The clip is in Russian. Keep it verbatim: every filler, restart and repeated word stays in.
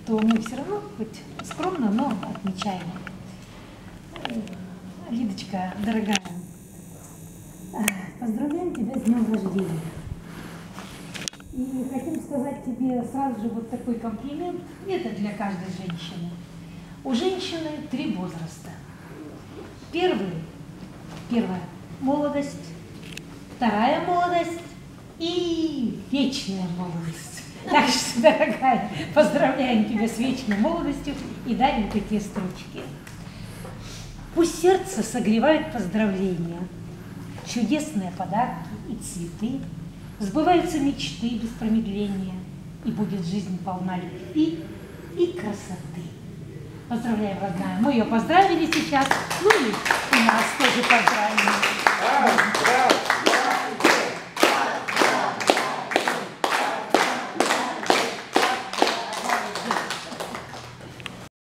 то мы все равно, хоть скромно, но отмечаем. Лидочка, дорогая, поздравляем тебя с днем рождения. И хотим сказать тебе сразу же вот такой комплимент. Это для каждой женщины. У женщины три возраста. Первый, первая молодость, вторая молодость и вечная молодость. Так что, дорогая, поздравляем тебя с вечной молодостью и дарим такие строчки. Пусть сердце согревает поздравления, чудесные подарки и цветы, сбываются мечты без промедления, и будет жизнь полна любви и красоты. Поздравляем, родная. Мы ее поздравили сейчас, ну и нас тоже поздравим.